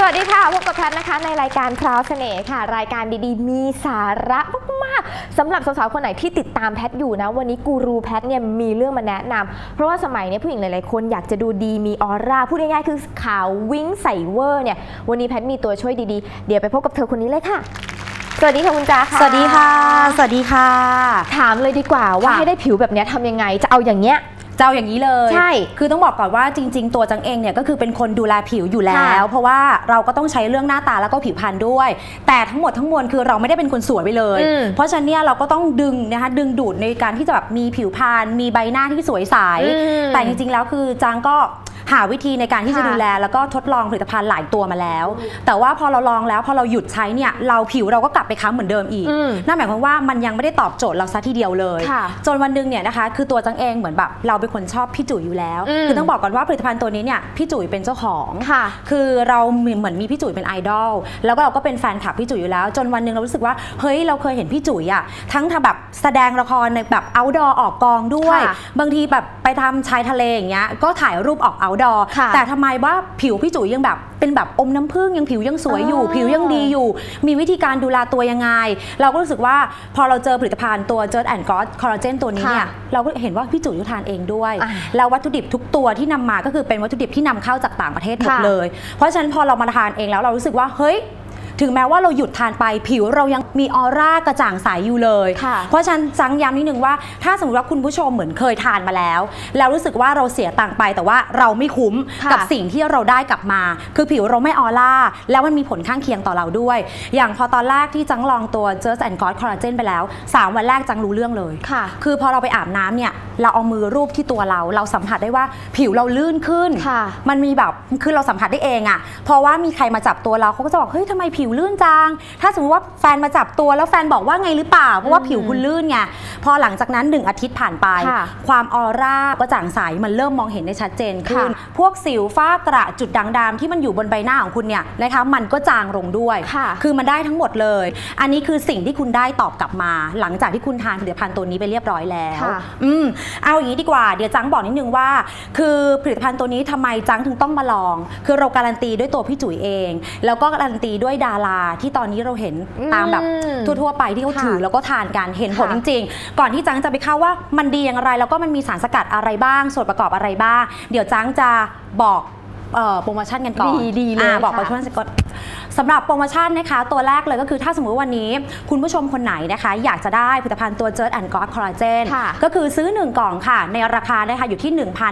วัสดีค่ะพบกับแพทนะคะในรายการพราวเสน่ห์ค่ะรายการดีๆมีสาระมากๆสำหรับสาวๆคนไหนที่ติดตามแพทอยู่นะวันนี้กูรูแพทเนี่ยมีเรื่องมาแนะนำเพราะว่าสมัยนี้ผู้หญิงหลายๆคนอยากจะดูดีมีออร่าพูดง่ายๆคือขาววิ้งใสเวอร์เนี่ยวันนี้แพทมีตัวช่วยดีๆเดี๋ยวไปพบกับเธอคนนี้เลยค่ะสวัสดีค่ะคุณจ้าค่ะสวัสดีค่ะสวัสดีค่ะถามเลยดีกว่าว่าให้ได้ผิวแบบนี้ทำยังไงจะเอาอย่างเนี้ยเจ้าอย่างนี้เลยใช่คือต้องบอกก่อนว่าจริงๆตัวจังเองเนี่ยก็คือเป็นคนดูแลผิวอยู่แล้วเพราะว่าเราก็ต้องใช้เรื่องหน้าตาแล้วก็ผิวพรรณด้วยแต่ทั้งหมดทั้งมวลคือเราไม่ได้เป็นคนสวยไปเลยเพราะฉะนั้นเนี่ยเราก็ต้องดึงนะคะดึงดูดในการที่จะแบบมีผิวพรรณมีใบหน้าที่สวยใสแต่จริงๆแล้วคือจังก็หาวิธีในการที่จะดูแลแล้วก็ทดลองผลิตภัณฑ์หลายตัวมาแล้วแต่ว่าพอเราลองแล้วพอเราหยุดใช้เนี่ยเราผิวเราก็กลับไปค้ำเหมือนเดิมอีกนั่นหมายความว่ามันยังไม่ได้ตอบโจทย์เราซะทีเดียวเลยจนวันนึงเนี่ยนะคะคือตัวจังเองเหมือนแบบเราเป็นคนชอบพี่จุ๋ยอยู่แล้วคือต้องบอกก่อนว่าผลิตภัณฑ์ตัวนี้เนี่ยพี่จุ๋ยเป็นเจ้าของคือเราเหมือนมีพี่จุ๋ยเป็นไอดอลแล้วก็เราก็เป็นแฟนคลับพี่จุ๋ยอยู่แล้วจนวันนึงเรารู้สึกว่าเฮ้ยเราเคยเห็นพี่จุ๋ยอะทั้งทำแบบแสดงละครในแบบเอาท์ดอร์ออกกองด้วยบางทีแบบไปทำชายทะเลอย่างเงี้ยก็ถ่ายรูปออกเอาท์ดอร์แต่ทำไมว่าผิวพี่จุ๋ยยังแบบเป็นแบบอมน้ำผึ้งยังผิวยังสวยอยู่ผิวยังดีอยู่มีวิธีการดูแลตัวยังไงเราก็รู้สึกว่าพอเราเจอผลิตภัณฑ์ตัว Just and God คอลลาเจนตัวนี้เนี่ยเราก็เห็นว่าพี่จุ๋ยทานเองด้วยแล้ววัตถุดิบทุกตัวที่นำมาก็คือเป็นวัตถุดิบที่นำเข้าจากต่างประเทศหมดเลยเพราะฉะนั้นพอเรามาทานเองแล้วเรารู้สึกว่าเฮ้ยถึงแม้ว่าเราหยุดทานไปผิวเรายังมีออร่ากระจ่างใสอยู่เลยเพราะฉะนั้นจังย้ำนิดนึงว่าถ้าสมมติว่าคุณผู้ชมเหมือนเคยทานมาแล้วรู้สึกว่าเราเสียตังค์ไปแต่ว่าเราไม่คุ้มกับสิ่งที่เราได้กลับมาคือผิวเราไม่ออร่าแล้วมันมีผลข้างเคียงต่อเราด้วยอย่างพอตอนแรกที่จังลองตัว Just and God Collagen ไปแล้ว3วันแรกจังรู้เรื่องเลยคือพอเราไปอาบน้ำเนี่ยเราเอามือรูปที่ตัวเราสัมผัสได้ว่าผิวเราลื่นขึ้นมันมีแบบคือเราสัมผัสได้เองอะเพราะว่ามีใครมาจับตัวเราเขาก็จะบอกเฮ้ยทำไมผิวลื่นจังถ้าสมมติว่าแฟนมาจับตัวแล้วแฟนบอกว่าไงหรือเปล่าเพราะว่าผิวคุณลื่นไงพอหลังจากนั้น1 อาทิตย์ผ่านไปความออร่ากระจ่างใสมันเริ่มมองเห็นได้ชัดเจนขึ้นพวกสิวฝ้ากระจุดด่างดำที่มันอยู่บนใบหน้าของคุณเนี่ยนะคะมันก็จางลงด้วยคือมันได้ทั้งหมดเลยอันนี้คือสิ่งที่คุณได้ตอบกลับมาหลังจากที่คุณทานผลิตภัณฑ์ตัวนี้ไปเรียบร้อยแล้วเอาอย่างนี้ดีกว่าเดี๋ยวจังบอกนิดนึงว่าคือผลิตภัณฑ์ตัวนี้ทำไมจังถึงต้องมาลองคือเราการันตีด้วยตัวพี่จุ๋ยเองแล้วก็การันตีด้วยดาราที่ตอนนี้เราเห็นตามแบบทั่วๆไปที่เขาถือแล้วก็ทานกันเห็นผลจริงๆก่อนที่จังจะไปเข้าว่ามันดีอย่างไรแล้วก็มันมีสารสกัดอะไรบ้างส่วนประกอบอะไรบ้างเดี๋ยวจังจะบอกโปรโมชั่นกันก่อนดีเลยบอกโปรโมชั่นก่อนสำหรับโปรโมชั่นนะคะตัวแรกเลยก็คือถ้าสมมติวันนี้คุณผู้ชมคนไหนนะคะอยากจะได้ผลิตภัณฑ์ตัว Just and God Collagen ก็คือซื้อ1กล่องค่ะในราคานะคะอยู่ที่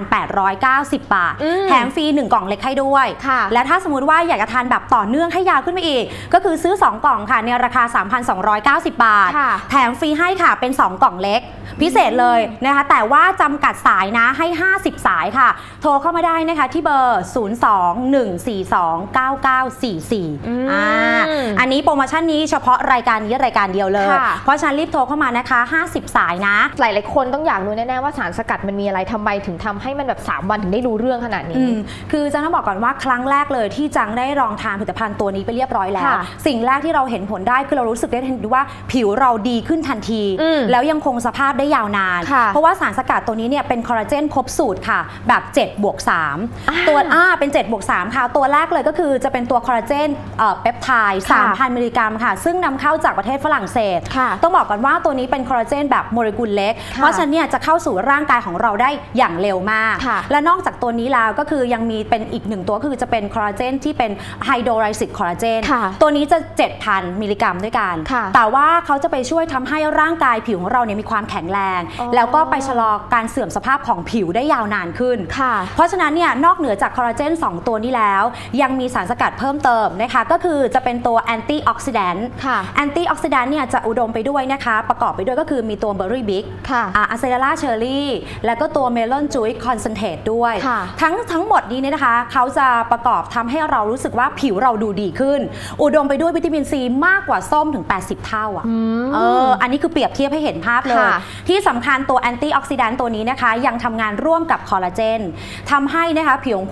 1,890 บาทแถมฟรี1กล่องเล็กให้ด้วยและถ้าสมมติว่าอยากจะทานแบบต่อเนื่องให้ยาวขึ้นไปอีกก็คือซื้อ2กล่องค่ะในราคา 3,290 บาทแถมฟรีให้ค่ะเป็น2กล่องเล็กพิเศษเลยนะคะแต่ว่าจำกัดสายนะให้50สายค่ะโทรเข้ามาได้นะคะที่เบอร์02-142-9944อันนี้โปรโมชั่นนี้เฉพาะรายการนี้รายการเดียวเลยเพราะฉะนั้นรีบโทรเข้ามานะคะ50สายนะหลายๆคนต้องอยากรู้แน่ๆว่าสารสกัดมันมีอะไรทำไมถึงทำให้มันแบบ3วันถึงได้รู้เรื่องขนาดนี้คือจังต้องบอกก่อนว่าครั้งแรกเลยที่จังได้ลองทานผลิตภัณฑ์ตัวนี้ไปเรียบร้อยแล้วสิ่งแรกที่เราเห็นผลได้คือเรารู้สึกได้ว่าผิวเราดีขึ้นทันทีแล้วยังคงสภาพได้ยาวนานเพราะว่าสารสกัดตัวนี้เนี่ยเป็นคอลลาเจนครบสูตรค่ะแบบ7+3ตัวเป็น7+3ค่ะตัวแรกเลยก็คือจะเป็นตัวคอลลาเจนเปปไทด์ 3,000 มิลลิกรัมค่ะซึ่งนำเข้าจากประเทศฝรั่งเศสต้องบอกก่อนว่าตัวนี้เป็นคอลลาเจนแบบโมเลกุลเล็กเพราะฉะนั้นเนี่ยจะเข้าสู่ร่างกายของเราได้อย่างเร็วมากและนอกจากตัวนี้แล้วก็คือยังมีเป็นอีก1ตัวคือจะเป็นคอลลาเจนที่เป็นไฮโดรไลซิสคอลลาเจนตัวนี้จะ 7,000 มิลลิกรัมด้วยกันแต่ว่าเขาจะไปช่วยทำให้ร่างกายผิวของเราเนี่ยมีความแข็งแรงแล้วก็ไปชะลอการเสื่อมสภาพของผิวได้ยาวนานขึ้นเพราะฉะนั้นเนี่ยนอกเหนือจากคอลลาเจน2ตัวนี้แล้วยังมีสารสกัดเพิ่มเติมนะคะก็คือจะเป็นตัวแอนตี้ออกซิแดนต์แอนตี้ออกซิแดนต์เนี่ยจะอุดมไปด้วยนะคะประกอบไปด้วยก็คือมีตัวเบอร์รี่บิ๊กอะเซเดล่าเชอร์รี่แล้วก็ตัวเมลอนจูยคอนเซนเทรตด้วยทั้งหมดนี้เนี่ยนะคะเขาจะประกอบทำให้เรารู้สึกว่าผิวเราดูดีขึ้นอุดมไปด้วยวิตามินซีมากกว่าส้มถึง80เท่าอันนี้คือเปรียบเทียบให้เห็นภาพเลยที่สำคัญตัวแอนตี้ออกซิแดนต์ตัวนี้นะคะยังทำงานร่วมกับคอลลาเจนทำให้นะคะผิวของคุณเนี่ยนะคะ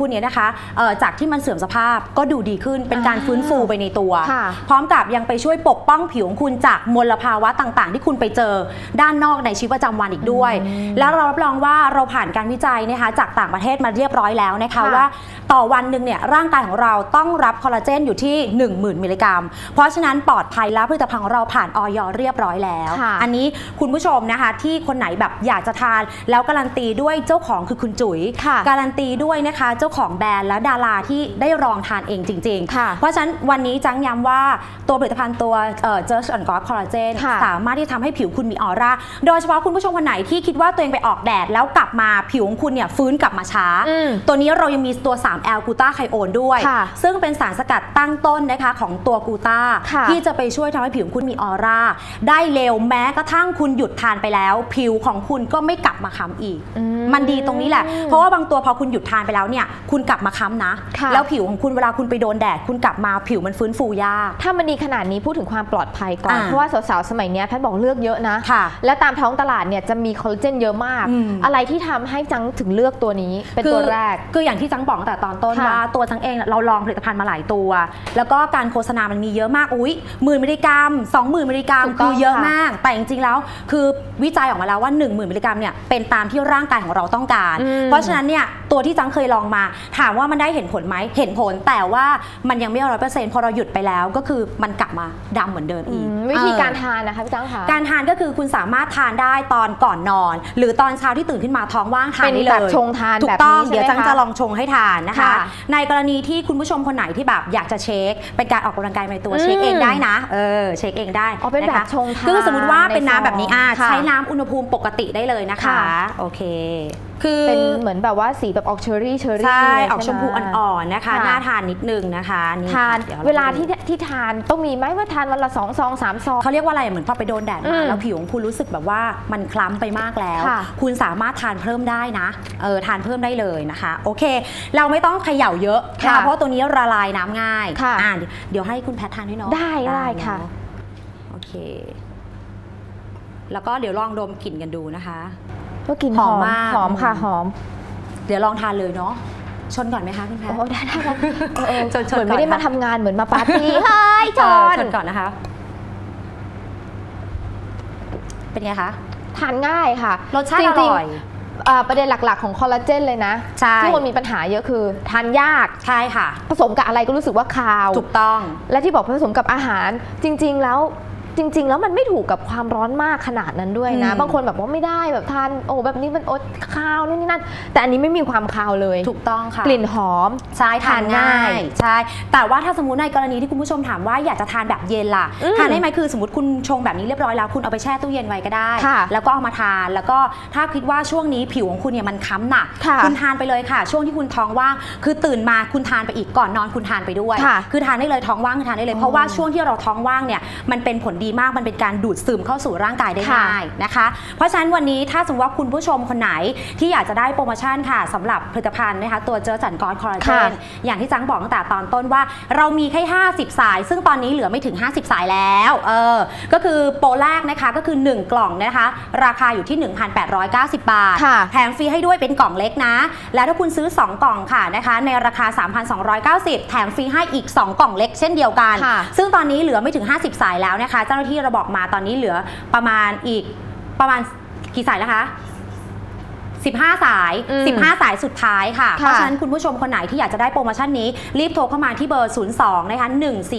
นะคะจากที่มันเสื่อมสภาพก็ดูดีขึ้นเป็นการฟื้นฟูไปในตัวพร้อมกับยังไปช่วยปกป้องผิวของคุณจากมลภาวะต่างๆที่คุณไปเจอด้านนอกในชีวิตประจำวันอีกด้วยแล้วเรารับรองว่าเราผ่านการวิจัยนะคะจากต่างประเทศมาเรียบร้อยแล้วนะคะว่าต่อวันหนึ่งเนี่ยร่างกายของเราต้องรับคอลลาเจนอยู่ที่ 10,000 มิลลิกรัมเพราะฉะนั้นปลอดภัยแล้วผลิตภัณฑ์ของเราผ่านอย.เรียบร้อยแล้วอันนี้คุณผู้ชมนะคะที่คนไหนแบบอยากจะทานแล้วการันตีด้วยเจ้าของคือคุณจุ๋ยการันตีด้วยนะคะเจ้าของแบรนด์และดาราที่ได้ลองทานเองจริงๆเพราะฉะนั้นวันนี้จังย้ำว่าตัวผลิตภัณฑ์ตัวJust and God Collagen สามารถที่ทำให้ผิวคุณมีออร่าโดยเฉพาะคุณผู้ชมคนไหนที่คิดว่าตัวเองไปออกแดดแล้วกลับมาผิวของคุณเนี่ยฟื้นกลับมาช้าตัวนี้เรายังมีตัว 3L กูต้าไคโอนด้วยซึ่งเป็นสารสกัดตั้งต้นนะคะของตัวกูต้าที่จะไปช่วยทำให้ผิวของคุณมีออร่าได้เร็วแม้กระทั่งคุณหยุดทานไปแล้วผิวของคุณก็ไม่กลับมาค้ำอีกมันดีตรงนี้แหละเพราะว่าบางตัวพอคุณหยุดทานไปแล้วเนี่ยคุณกลับมาค้ำนะแล้วผิวของคุณเวลาคุณไปโดนแดดคุณกลับมาผิวมันฟื้นฟูยากถ้ามันดีขนาดนี้พูดถึงความปลอดภัยก่อนเพราะว่าสาวๆสมัยนี้แพทย์บอกเลือกเยอะนะแล้วตามท้องตลาดเนี่ยจะมีคอลลาเจนเยอะมากอะไรที่ทำให้จังถึงเลือกตัวนี้เป็นตัวแรกคืออย่างที่จังบอกแต่ตอนต้นว่าตัวจังเองเราลองผลิตภัณฑ์มาหลายตัวแล้วก็การโฆษณามันมีเยอะมาก10,000 มิลลิกรัม 20,000 มิลลิกรัมคือเยอะมากแต่จริงๆแล้วคือวิจัยออกมาแล้วว่า 10,000 มิลลิกรัมเนี่ยเป็นตามที่ร่างกายของเราต้องการเพราะฉะนั้นเนี่ยตัวที่จังเคยลองมาถามว่ามันได้เห็นผลไหมเห็นผลแต่ว่ามันยังไม่ 100% พอเราหยุดไปแล้วก็คือมันกลับมาดำเหมือนเดิมอีกวิธีการทานนะคะพี่จังคะการทานก็คือคุณสามารถทานได้ตอนก่อนนอนหรือตอนเช้าที่ตื่นขึ้นมาท้องว่างทานได้เลยแบบชงทานถูกต้องเดี๋ยวจังจะลองชงให้ทานนะคะในกรณีที่คุณผู้ชมคนไหนที่แบบอยากจะเช็คเป็นการออกกำลังกายในตัวเช็คเองได้นะเช็คเองได้เป็นแบบชงทานคือสมมติว่าเป็นน้ำแบบนี้ใช้น้ำอุณหภูมิปกติได้เลยนะคะโอเคคือเป็นเหมือนแบบว่าสีแบบออกเชอร์รี่ใช่ออกชมพูอ่อนๆนะคะน่าทานนิดนึงนะคะทานเวลาที่ทานต้องมีไหมว่าทานวันละ2 ซอง 3 ซองเขาเรียกว่าอะไรเหมือนพอไปโดนแดดมาแล้วผิวของคุณรู้สึกแบบว่ามันคล้ำไปมากแล้วคุณสามารถทานเพิ่มได้นะทานเพิ่มได้เลยนะคะโอเคเราไม่ต้องเขย่าเยอะค่ะเพราะตัวนี้ละลายน้ำง่ายเดี๋ยวให้คุณแพททานให้น้องได้ค่ะโอเคแล้วก็เดี๋ยวลองดมกลิ่นกันดูนะคะก็กลิ่นหอมมากหอมค่ะหอมเดี๋ยวลองทานเลยเนาะชนก่อนไหมคะคุณแพทได้เหมือนไม่ได้มาทำงานเหมือนมาปาร์ตี้เฮ้ยชนก่อนนะคะเป็นไงคะทานง่ายค่ะรสชาติอร่อยประเด็นหลักๆของคอลลาเจนเลยนะที่คนมีปัญหาเยอะคือทานยากใช่ค่ะผสมกับอะไรก็รู้สึกว่าคาวถูกต้องและที่บอกผสมกับอาหารจริงๆแล้วมันไม่ถูกกับความร้อนมากขนาดนั้นด้วยนะบางคนแบบว่าไม่ได้แบบทานแบบนี้มันคาวนู่นนี่นั่นแต่อันนี้ไม่มีความคาวเลยถูกต้องค่ะกลิ่นหอมใช่ทานง่ายใช่แต่ว่าถ้าสมมติในกรณีที่คุณผู้ชมถามว่าอยากจะทานแบบเย็นล่ะทานได้ไหมคือสมมติคุณชงแบบนี้เรียบร้อยแล้วคุณเอาไปแช่ตู้เย็นไว้ก็ได้แล้วก็เอามาทานแล้วก็ถ้าคิดว่าช่วงนี้ผิวของคุณเนี่ยมันค้ำหนักคุณทานไปเลยค่ะช่วงที่คุณท้องว่างคือตื่นมาคุณทานไปอีกก่อนนอนคุณทานไปด้วยคือทานได้เลยท้องว่างทานได้เลยเพราะว่าช่วงที่เราท้องว่างเนี่ยมันเป็นผลดีมากมันเป็นการดูดซึมเข้าสู่ร่างกายได้ง่ายนะคะเพราะฉะนั้นวันนี้ถ้าสมมติว่าคุณผู้ชมคนไหนที่อยากจะได้โปรโมชั่นค่ะสำหรับผลิตภัณฑ์นะคะตัวJust and God Collagenอย่างที่จังบอกตั้งแต่ตอนต้นว่าเรามีแค่50 สายซึ่งตอนนี้เหลือไม่ถึง50 สายแล้วก็คือโปรแรกนะคะก็คือ1 กล่องนะคะราคาอยู่ที่ 1,890 บาทแถมฟรีให้ด้วยเป็นกล่องเล็กนะแล้วถ้าคุณซื้อ2 กล่องค่ะนะคะในราคา 3,290 แถมฟรีให้อีก2 กล่องเล็กเช่นเดียวกันซึ่งตอนนี้เหลือไม่ถึง50 สายแล้วนะคะเจ้าหน้าที่เราบอกมาตอนนี้เหลือประมาณกี่สายนะคะ15 สายสุดท้ายค่ะเพราะฉะนั้นคุณผู้ชมคนไหนที่อยากจะได้โปรโมชั่นนี้รีบโทรเข้ามาที่เบอร์02นะคะ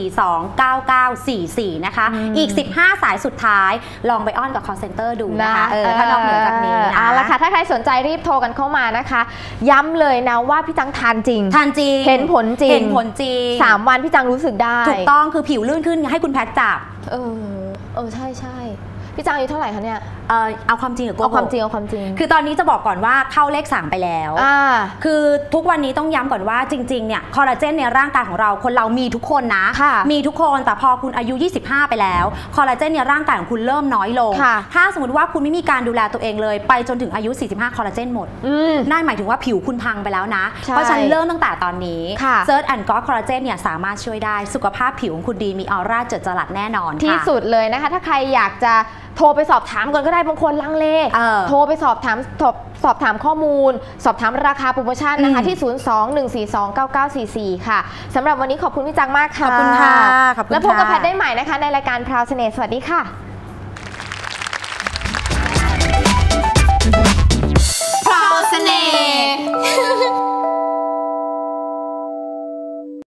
1429944นะคะอีก15 สายสุดท้ายลองไปอ้อนกับ call center ดูนะคะถ้านอกเหนือจากนี้นะเอาละค่ะถ้าใครสนใจรีบโทรกันเข้ามานะคะย้ำเลยนะว่าพี่จังทานจริงเห็นผลจริง3 วันพี่จังรู้สึกได้ถูกต้องคือผิวลื่นขึ้นให้คุณแพทจับใช่พี่จังอายุเท่าไหร่คะเนี่ยเอาความจริงหรือโกหกเอาความจริงคือตอนนี้จะบอกก่อนว่าเข้าเลข3ไปแล้วคือทุกวันนี้ต้องย้ำก่อนว่าจริงๆเนี่ยคอลลาเจนในร่างกายของเราคนเรามีทุกคนนะมีทุกคนแต่พอคุณอายุ25ไปแล้วคอลลาเจนในร่างกายของคุณเริ่มน้อยลงถ้าสมมติว่าคุณไม่มีการดูแลตัวเองเลยไปจนถึงอายุ45คอลลาเจนหมดนั่นหมายถึงว่าผิวคุณพังไปแล้วนะเพราะฉะนั้นเริ่มตั้งแต่ตอนนี้Just and God Collagenเนี่ยสามารถช่วยได้สุขภาพผิวของคุณดีมีออร่าเจิดจรัสแน่นอนที่สุดเลยนะคะถ้าใครอยากจะโทรไปสอบถามก่อนก็ได้บางคนลังเลโทรไปสอบถามข้อมูลสอบถามราคาโปรโมชั่นนะคะที่ 02-142-9944 ค่ะสำหรับวันนี้ขอบคุณพี่จังมากค่ะขอบคุณค่ะแล้วพบกับแพทย์ได้ใหม่นะคะในรายการพราวเสน่ห์สวัสดีค่ะ